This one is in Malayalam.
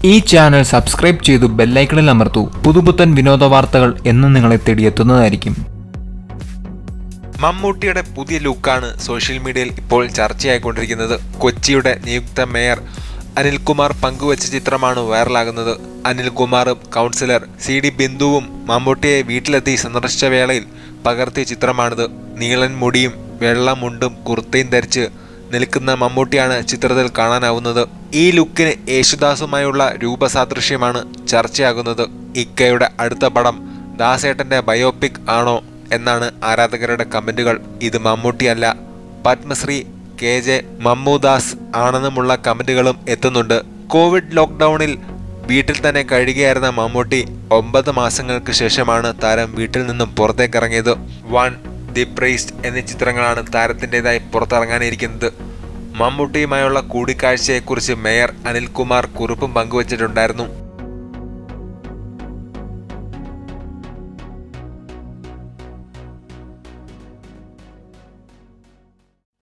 ഈ ചാനൽ സബ്സ്ക്രൈബ് ചെയ്തു ബെൽ ഐക്കണിൽ അമർത്തൂ. പുതുപുത്തൻ വിനോദ വാർത്തകൾ എന്നും നിങ്ങളെ തേടിയെത്തുന്നതായിരിക്കും. മമ്മൂട്ടിയുടെ പുതിയ ലുക്കാണ് സോഷ്യൽ മീഡിയയിൽ ഇപ്പോൾ ചർച്ചയായിക്കൊണ്ടിരിക്കുന്നത്. കൊച്ചിയുടെ നിയുക്ത മേയർ അനിൽകുമാർ പങ്കുവച്ച ചിത്രമാണ് വൈറലാകുന്നത്. അനിൽകുമാറും കൗൺസിലർ CD ബിന്ദുവും മമ്മൂട്ടിയെ വീട്ടിലെത്തി സന്ദർശിച്ച വേളയിൽ പകർത്തിയ ചിത്രമാണിത്. നീളൻ മുടിയും വെള്ള മുണ്ടും കുർത്തയും ധരിച്ച് നിൽക്കുന്ന മമ്മൂട്ടിയാണ് ചിത്രത്തിൽ കാണാനാവുന്നത്. ഈ ലുക്കിന് യേശുദാസുമായുള്ള രൂപസാദൃശ്യമാണ് ചർച്ചയാകുന്നത്. ഇക്കയുടെ അടുത്ത പടം ദാസേട്ടന്റെ ബയോപിക് ആണോ എന്നാണ് ആരാധകരുടെ കമന്റുകൾ. ഇത് മമ്മൂട്ടിയല്ല, പത്മശ്രീ KJ മമ്മൂദാസ് ആണെന്നുമുള്ള കമന്റുകളും എത്തുന്നുണ്ട്. കോവിഡ് ലോക്ക്ഡൌണിൽ വീട്ടിൽ തന്നെ കഴിയുകയായിരുന്ന മമ്മൂട്ടി 9 മാസങ്ങൾക്ക് ശേഷമാണ് താരം വീട്ടിൽ നിന്നും പുറത്തേക്കിറങ്ങിയത്. വൺ, ദി പ്രൈസ്റ്റ് എന്നീ ചിത്രങ്ങളാണ് താരത്തിൻ്റെതായി പുറത്തിറങ്ങാനിരിക്കുന്നത്. മമ്മൂട്ടിയുമായുള്ള കൂടിക്കാഴ്ചയെക്കുറിച്ച് മേയർ അനിൽകുമാർ കുറിപ്പും പങ്കുവച്ചിട്ടുണ്ടായിരുന്നു.